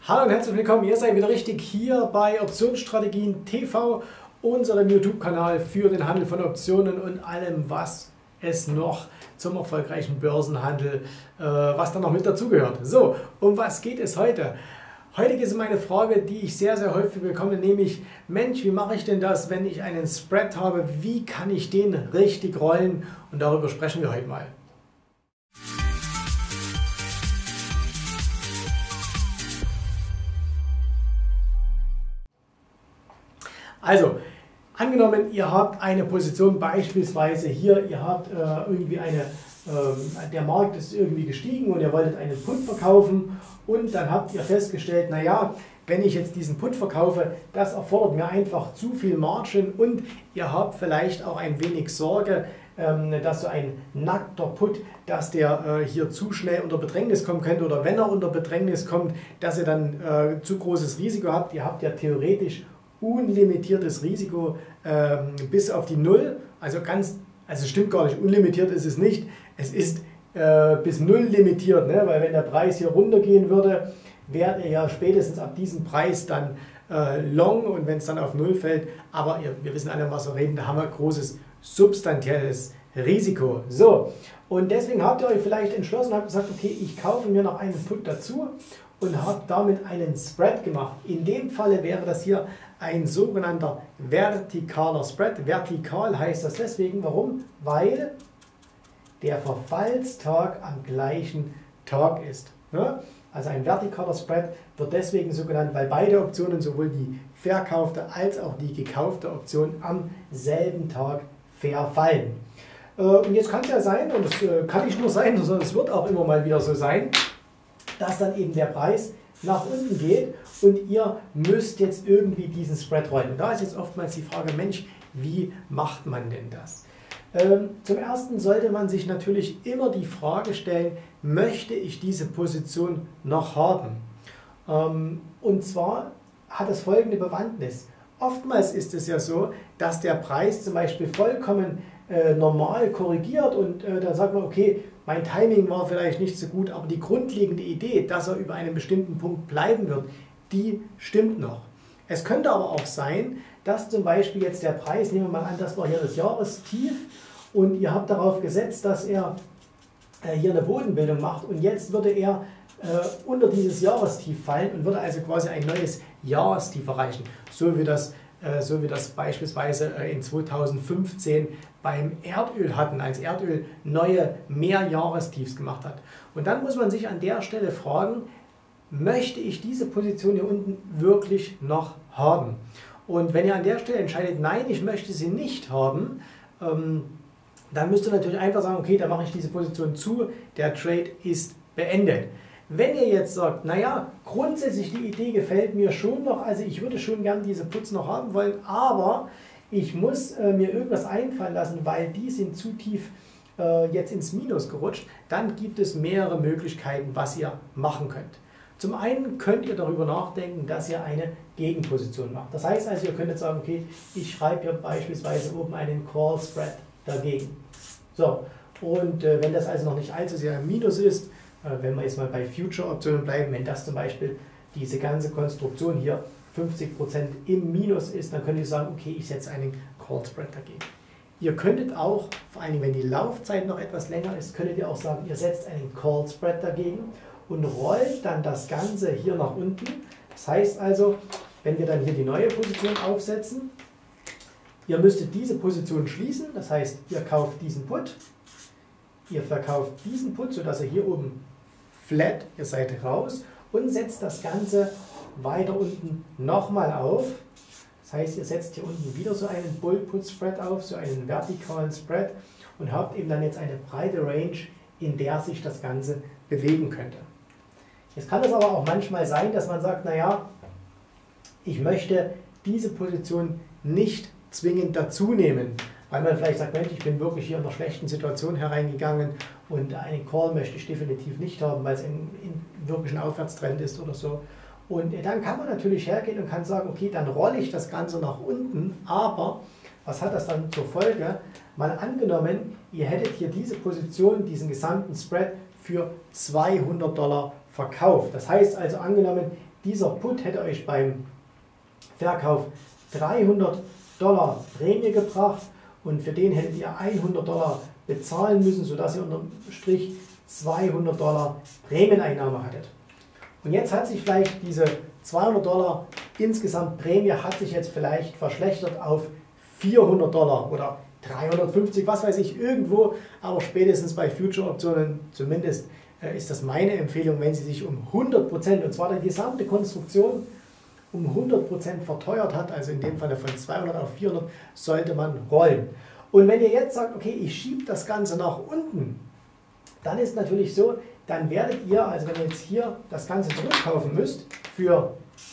Hallo und herzlich willkommen, ihr seid wieder richtig hier bei Optionsstrategien TV, unserem YouTube-Kanal für den Handel von Optionen und allem, was es noch zum erfolgreichen Börsenhandel, was da noch mit dazugehört. So, um was geht es heute? Heute geht es um eine Frage, die ich sehr, sehr häufig bekomme, nämlich, Mensch, wie mache ich denn das, wenn ich einen Spread habe? Wie kann ich den richtig rollen? Und darüber sprechen wir heute mal. Also, angenommen, ihr habt eine Position, beispielsweise hier, ihr habt irgendwie der Markt ist irgendwie gestiegen und ihr wolltet einen Put verkaufen und dann habt ihr festgestellt, naja, wenn ich jetzt diesen Put verkaufe, das erfordert mir einfach zu viel Margin und ihr habt vielleicht auch ein wenig Sorge, dass so ein nackter Put, dass der hier zu schnell unter Bedrängnis kommen könnte oder wenn er unter Bedrängnis kommt, dass ihr dann zu großes Risiko habt. Ihr habt ja theoretisch unlimitiertes Risiko bis auf die Null, also stimmt gar nicht, unlimitiert ist es nicht, es ist bis Null limitiert, ne? Weil wenn der Preis hier runtergehen würde, wärt ihr ja spätestens ab diesem Preis dann long und wenn es dann auf Null fällt, aber wir wissen alle, was wir reden, da haben wir großes substanzielles Risiko. So, und deswegen habt ihr euch vielleicht entschlossen, habt gesagt, okay, ich kaufe mir noch einen Put dazu und habe damit einen Spread gemacht. In dem Falle wäre das hier ein sogenannter vertikaler Spread. Vertikal heißt das deswegen, warum? Weil der Verfallstag am gleichen Tag ist. Ne? Also ein vertikaler Spread wird deswegen so genannt, weil beide Optionen, sowohl die verkaufte als auch die gekaufte Option, am selben Tag verfallen. Und jetzt kann es ja sein, und das kann nicht nur sein, sondern es wird auch immer mal wieder so sein, dass dann eben der Preis nach unten geht und ihr müsst jetzt irgendwie diesen Spread rollen. Und da ist jetzt oftmals die Frage, Mensch, wie macht man denn das? Zum Ersten sollte man sich natürlich immer die Frage stellen, möchte ich diese Position noch haben? Und zwar hat es folgende Bewandtnis. Oftmals ist es ja so, dass der Preis zum Beispiel vollkommen normal korrigiert und da sagt man, okay, mein Timing war vielleicht nicht so gut, aber die grundlegende Idee, dass er über einen bestimmten Punkt bleiben wird, die stimmt noch. Es könnte aber auch sein, dass zum Beispiel jetzt der Preis, nehmen wir mal an, das war hier das Jahrestief und ihr habt darauf gesetzt, dass er hier eine Bodenbildung macht und jetzt würde er unter dieses Jahrestief fallen und würde also quasi ein neues Jahrestief erreichen, so wie das beispielsweise in 2015 beim Erdöl hatten, als Erdöl neue Mehrjahrestiefs gemacht hat. Und dann muss man sich an der Stelle fragen, möchte ich diese Position hier unten wirklich noch haben? Und wenn ihr an der Stelle entscheidet, nein, ich möchte sie nicht haben, dann müsst ihr natürlich einfach sagen, okay, dann mache ich diese Position zu, der Trade ist beendet. Wenn ihr jetzt sagt, naja, grundsätzlich die Idee gefällt mir schon noch, also ich würde schon gern diese Puts noch haben wollen, aber ich muss mir irgendwas einfallen lassen, weil die sind zu tief jetzt ins Minus gerutscht, dann gibt es mehrere Möglichkeiten, was ihr machen könnt. Zum einen könnt ihr darüber nachdenken, dass ihr eine Gegenposition macht. Das heißt also, ihr könnt jetzt sagen, okay, ich schreibe hier beispielsweise oben einen Call Spread dagegen. So, und wenn das also noch nicht allzu sehr im Minus ist, wenn wir jetzt mal bei Future-Optionen bleiben, wenn das zum Beispiel diese ganze Konstruktion hier 50% im Minus ist, dann könnt ihr sagen, okay, ich setze einen Call Spread dagegen. Ihr könntet auch, vor allem wenn die Laufzeit noch etwas länger ist, könntet ihr auch sagen, ihr setzt einen Call Spread dagegen und rollt dann das Ganze hier nach unten. Das heißt also, wenn wir dann hier die neue Position aufsetzen, ihr müsstet diese Position schließen, das heißt, ihr kauft diesen Put, ihr verkauft diesen Put, sodass ihr hier oben flat, ihr seid raus und setzt das Ganze weiter unten nochmal auf. Das heißt, ihr setzt hier unten wieder so einen Bull-Put-Spread auf, so einen vertikalen Spread und habt eben dann jetzt eine breite Range, in der sich das Ganze bewegen könnte. Jetzt kann es aber auch manchmal sein, dass man sagt, naja, ich möchte diese Position nicht zwingend dazu nehmen, weil man vielleicht sagt, Mensch, ich bin wirklich hier in einer schlechten Situation hereingegangen und einen Call möchte ich definitiv nicht haben, weil es wirklich ein Aufwärtstrend ist oder so. Und dann kann man natürlich hergehen und kann sagen, okay, dann rolle ich das Ganze nach unten, aber was hat das dann zur Folge? Mal angenommen, ihr hättet hier diese Position, diesen gesamten Spread für $200 verkauft. Das heißt also angenommen, dieser Put hätte euch beim Verkauf $300 Prämie gebracht und für den hättet ihr $100 bezahlen müssen, sodass ihr unterm Strich $200 Prämieneinnahme hattet. Und jetzt hat sich vielleicht diese $200 insgesamt Prämie hat sich jetzt vielleicht verschlechtert auf $400 oder 350, was weiß ich, irgendwo, aber spätestens bei Future-Optionen zumindest ist das meine Empfehlung, wenn sie sich um 100%, und zwar die gesamte Konstruktion um 100% verteuert hat, also in dem Falle von 200 auf 400, sollte man rollen. Und wenn ihr jetzt sagt, okay, ich schiebe das Ganze nach unten, dann ist natürlich so, dann werdet ihr, also wenn ihr jetzt hier das Ganze zurückkaufen müsst für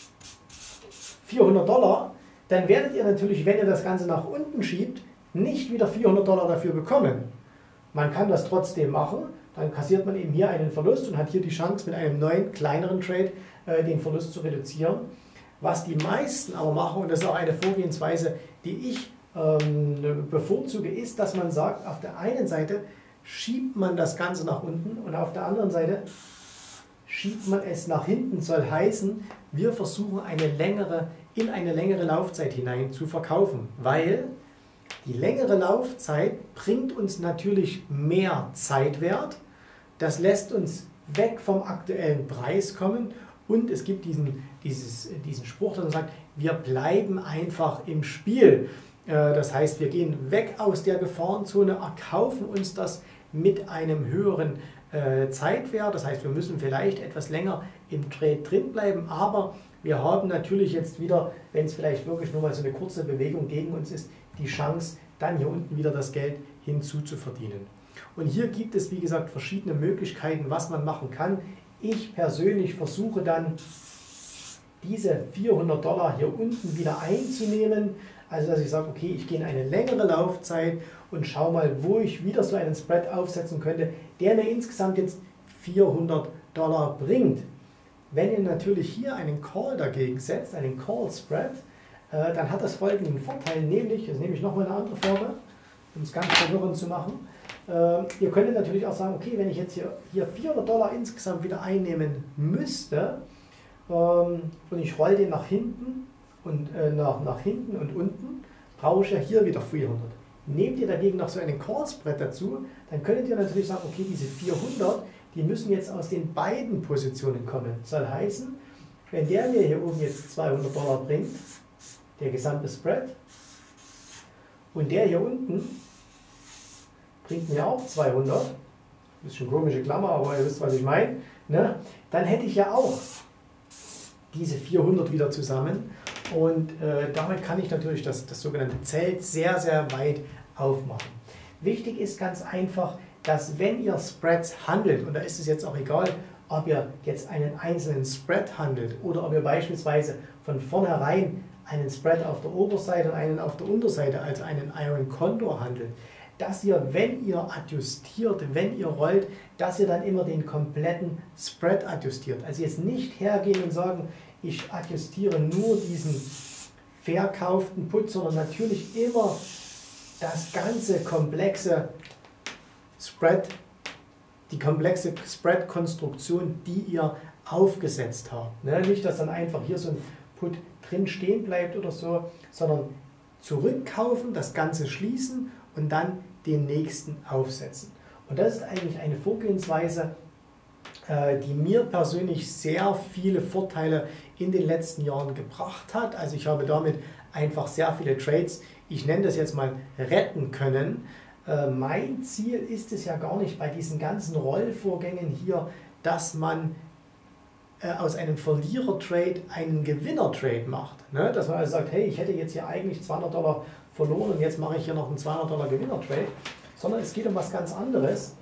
$400, dann werdet ihr natürlich, wenn ihr das Ganze nach unten schiebt, nicht wieder $400 dafür bekommen. Man kann das trotzdem machen, dann kassiert man eben hier einen Verlust und hat hier die Chance, mit einem neuen, kleineren Trade den Verlust zu reduzieren. Was die meisten aber machen, und das ist auch eine Vorgehensweise, die ich bevorzuge, ist, dass man sagt, auf der einen Seite schiebt man das Ganze nach unten und auf der anderen Seite schiebt man es nach hinten, soll heißen, wir versuchen in eine längere Laufzeit hinein zu verkaufen, weil die längere Laufzeit bringt uns natürlich mehr Zeitwert, das lässt uns weg vom aktuellen Preis kommen und es gibt diesen Spruch, der sagt, wir bleiben einfach im Spiel. Das heißt, wir gehen weg aus der Gefahrenzone, erkaufen uns das mit einem höheren Zeitwert. Das heißt, wir müssen vielleicht etwas länger im Trade drin bleiben, aber wir haben natürlich jetzt wieder, wenn es vielleicht wirklich nur mal so eine kurze Bewegung gegen uns ist, die Chance, dann hier unten wieder das Geld hinzuzuverdienen. Und hier gibt es, wie gesagt, verschiedene Möglichkeiten, was man machen kann. Ich persönlich versuche dann, diese $400 hier unten wieder einzunehmen. Also dass ich sage, okay, ich gehe in eine längere Laufzeit und schaue mal, wo ich wieder so einen Spread aufsetzen könnte, der mir insgesamt jetzt $400 bringt. Wenn ihr natürlich hier einen Call dagegen setzt, einen Call Spread, dann hat das folgenden Vorteil, nämlich, jetzt nehme ich nochmal eine andere Farbe, um es ganz verwirrend zu machen. Ihr könntet natürlich auch sagen, okay, wenn ich jetzt hier $400 insgesamt wieder einnehmen müsste und ich rolle den nach hinten und nach hinten und unten, brauche ich ja hier wieder 400. Nehmt ihr dagegen noch so einen Call Spread dazu, dann könntet ihr natürlich sagen, okay, diese 400, die müssen jetzt aus den beiden Positionen kommen. Das soll heißen, wenn der mir hier oben jetzt $200 bringt, der gesamte Spread, und der hier unten bringt mir auch 200, bisschen komische Klammer, aber ihr wisst, was ich meine, ne? Dann hätte ich ja auch diese 400 wieder zusammen und damit kann ich natürlich das sogenannte Zelt sehr, sehr weit aufmachen. Wichtig ist ganz einfach, dass wenn ihr Spreads handelt, und da ist es jetzt auch egal, ob ihr jetzt einen einzelnen Spread handelt oder ob ihr beispielsweise von vornherein einen Spread auf der Oberseite und einen auf der Unterseite, also einen Iron Condor handelt, dass ihr, wenn ihr adjustiert, wenn ihr rollt, dass ihr dann immer den kompletten Spread adjustiert. Also jetzt nicht hergehen und sagen, ich adjustiere nur diesen verkauften Put, sondern natürlich immer das ganze komplexe Spread, die komplexe Spread-Konstruktion, die ihr aufgesetzt habt. Ne? Nicht, dass dann einfach hier so ein Put drin stehen bleibt oder so, sondern zurückkaufen, das Ganze schließen und dann den nächsten aufsetzen. Und das ist eigentlich eine Vorgehensweise, die mir persönlich sehr viele Vorteile in den letzten Jahren gebracht hat. Also ich habe damit einfach sehr viele Trades, ich nenne das jetzt mal, retten können. Mein Ziel ist es ja gar nicht bei diesen ganzen Rollvorgängen hier, dass man aus einem Verlierer-Trade einen Gewinner-Trade macht. Ne? Dass man also sagt, hey, ich hätte jetzt hier eigentlich $200 verloren und jetzt mache ich hier noch einen $200 Gewinner-Trade. Sondern es geht um was ganz anderes.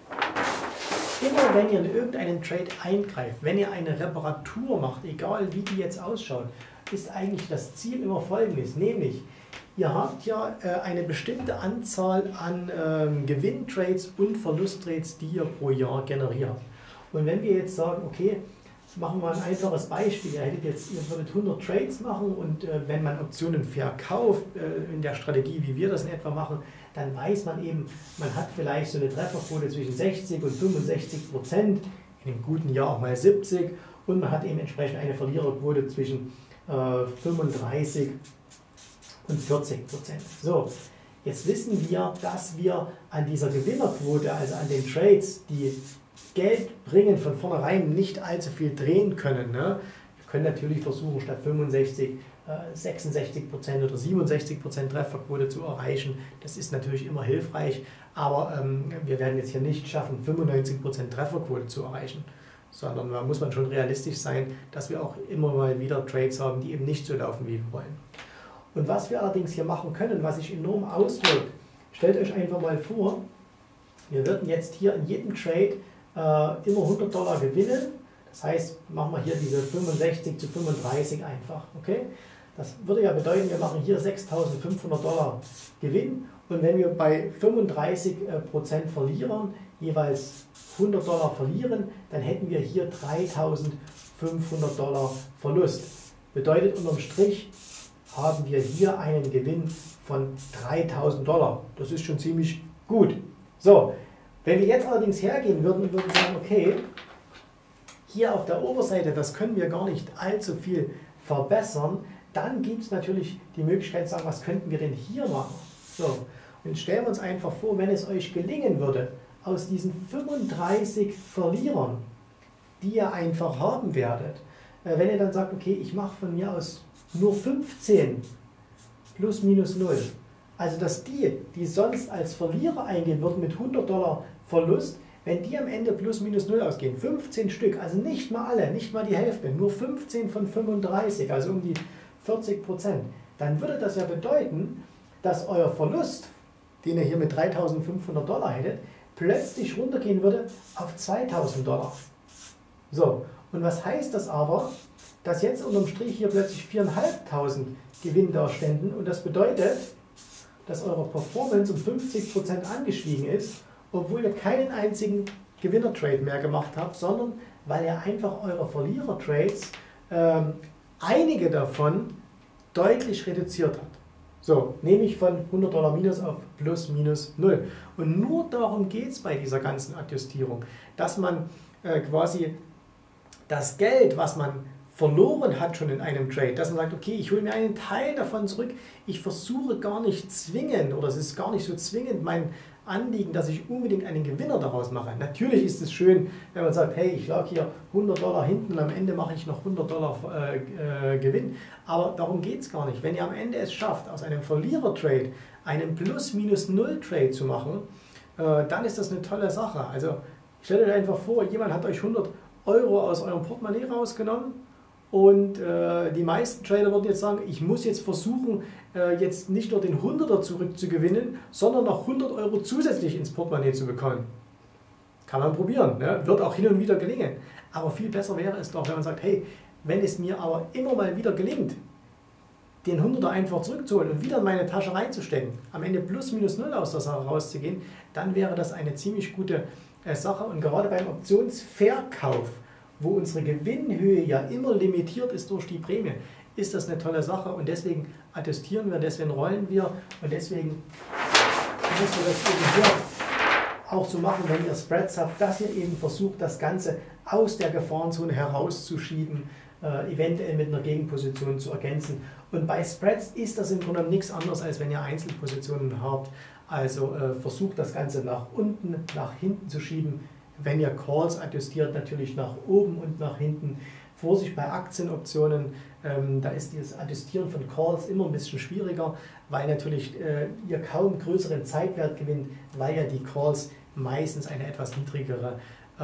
Immer wenn ihr in irgendeinen Trade eingreift, wenn ihr eine Reparatur macht, egal wie die jetzt ausschaut, ist eigentlich das Ziel immer folgendes, nämlich ihr habt ja eine bestimmte Anzahl an Gewinntrades und Verlusttrades, die ihr pro Jahr generiert. Und wenn wir jetzt sagen, okay, machen wir ein einfaches Beispiel, ihr würdet 100 Trades machen und wenn man Optionen verkauft, in der Strategie, wie wir das in etwa machen, dann weiß man eben, man hat vielleicht so eine Trefferquote zwischen 60 und 65%, in einem guten Jahr auch mal 70%. und man hat eben entsprechend eine Verliererquote zwischen 35 und 40%. So, jetzt wissen wir, dass wir an dieser Gewinnerquote, also an den Trades, die Geld bringen, von vornherein nicht allzu viel drehen können. Ne? Wir können natürlich versuchen, statt 65, 66% oder 67% Trefferquote zu erreichen. Das ist natürlich immer hilfreich, aber wir werden jetzt hier nicht schaffen, 95% Trefferquote zu erreichen, sondern da muss man schon realistisch sein, dass wir auch immer mal wieder Trades haben, die eben nicht so laufen, wie wir wollen. Und was wir allerdings hier machen können, was sich enorm auswirkt, stellt euch einfach mal vor, wir würden jetzt hier in jedem Trade immer $100 gewinnen. Das heißt, machen wir hier diese 65 zu 35 einfach. Okay? Das würde ja bedeuten, wir machen hier $6.500 Gewinn. Und wenn wir bei 35% verlieren, jeweils $100 verlieren, dann hätten wir hier $3.500 Verlust. Bedeutet unterm Strich haben wir hier einen Gewinn von $3.000. Das ist schon ziemlich gut. So, wenn wir jetzt allerdings hergehen würden und würden sagen, okay, hier auf der Oberseite, das können wir gar nicht allzu viel verbessern, dann gibt es natürlich die Möglichkeit zu sagen, was könnten wir denn hier machen? So, und stellen wir uns einfach vor, wenn es euch gelingen würde, aus diesen 35 Verlierern, die ihr einfach haben werdet, wenn ihr dann sagt, okay, ich mache von mir aus nur 15 plus minus 0, also dass die sonst als Verlierer eingehen würden mit $100 Verlust, wenn die am Ende plus minus 0 ausgehen, 15 Stück, also nicht mal alle, nicht mal die Hälfte, nur 15 von 35, also um die 40%, dann würde das ja bedeuten, dass euer Verlust, den ihr hier mit $3.500 hättet, plötzlich runtergehen würde auf $2.000. So, und was heißt das aber? Dass jetzt unterm Strich hier plötzlich 4.500 Gewinn da ständen und das bedeutet, dass eure Performance um 50% angestiegen ist, obwohl ihr keinen einzigen Gewinner-Trade mehr gemacht habt, sondern weil ihr einfach eure Verlierer-Trades, einige davon, deutlich reduziert habt. So, nämlich von $100 minus auf plus minus 0. Und nur darum geht es bei dieser ganzen Adjustierung, dass man quasi das Geld, was man verloren hat schon in einem Trade, dass man sagt, okay, ich hole mir einen Teil davon zurück, ich versuche gar nicht zwingend, oder es ist gar nicht so zwingend mein Anliegen, dass ich unbedingt einen Gewinner daraus mache. Natürlich ist es schön, wenn man sagt, hey, ich lag hier $100 hinten und am Ende mache ich noch $100 Gewinn, aber darum geht es gar nicht. Wenn ihr am Ende es schafft, aus einem Verlierer-Trade einen Plus-Minus-Null-Trade zu machen, dann ist das eine tolle Sache. Also stellt euch einfach vor, jemand hat euch 100 Euro aus eurem Portemonnaie rausgenommen, und die meisten Trader würden jetzt sagen, ich muss jetzt versuchen, jetzt nicht nur den 100er zurückzugewinnen, sondern noch 100 Euro zusätzlich ins Portemonnaie zu bekommen. Kann man probieren, ne? Wird auch hin und wieder gelingen. Aber viel besser wäre es doch, wenn man sagt, hey, wenn es mir aber immer mal wieder gelingt, den 100er einfach zurückzuholen und wieder in meine Tasche reinzustecken, am Ende plus minus 0 aus der Sache rauszugehen, dann wäre das eine ziemlich gute Sache. Und gerade beim Optionsverkauf, wo unsere Gewinnhöhe ja immer limitiert ist durch die Prämie, ist das eine tolle Sache und deswegen adjustieren wir, deswegen rollen wir und deswegen müsst ihr das eben hier auch so machen, wenn ihr Spreads habt, dass ihr eben versucht, das Ganze aus der Gefahrenzone herauszuschieben, eventuell mit einer Gegenposition zu ergänzen. Und bei Spreads ist das im Grunde nichts anderes, als wenn ihr Einzelpositionen habt. Also versucht das Ganze nach unten, nach hinten zu schieben. Wenn ihr Calls adjustiert, natürlich nach oben und nach hinten. Vorsicht bei Aktienoptionen, da ist dieses Adjustieren von Calls immer ein bisschen schwieriger, weil natürlich ihr kaum größeren Zeitwert gewinnt, weil ja die Calls meistens eine etwas niedrigere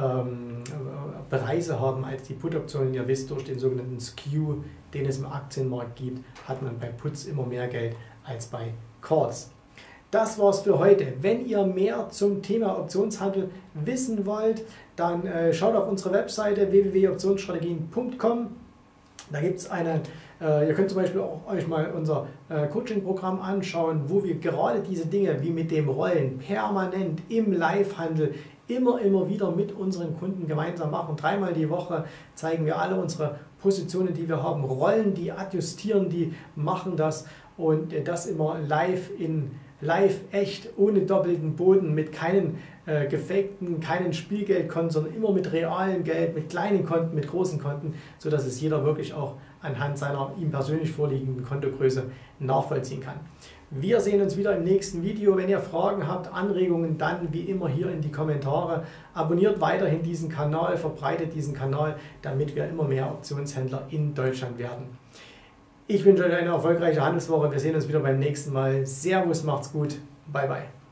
Preise haben als die Put-Optionen. Ihr wisst, durch den sogenannten Skew, den es im Aktienmarkt gibt, hat man bei Puts immer mehr Geld als bei Calls. Das war's für heute. Wenn ihr mehr zum Thema Optionshandel wissen wollt, dann schaut auf unsere Webseite www.optionsstrategien.com. Da gibt es ihr könnt zum Beispiel auch euch mal unser Coaching-Programm anschauen, wo wir gerade diese Dinge wie mit dem Rollen permanent im Live-Handel immer wieder mit unseren Kunden gemeinsam machen. 3-mal die Woche zeigen wir alle unsere Positionen, die wir haben, rollen die, adjustieren die, machen das und das immer live in live, echt, ohne doppelten Boden, mit keinen gefakten, keinen Spielgeldkonten, sondern immer mit realem Geld, mit kleinen Konten, mit großen Konten, sodass es jeder wirklich auch anhand seiner ihm persönlich vorliegenden Kontogröße nachvollziehen kann. Wir sehen uns wieder im nächsten Video. Wenn ihr Fragen habt, Anregungen, dann wie immer hier in die Kommentare. Abonniert weiterhin diesen Kanal, verbreitet diesen Kanal, damit wir immer mehr Optionshändler in Deutschland werden. Ich wünsche euch eine erfolgreiche Handelswoche. Wir sehen uns wieder beim nächsten Mal. Servus, macht's gut. Bye, bye.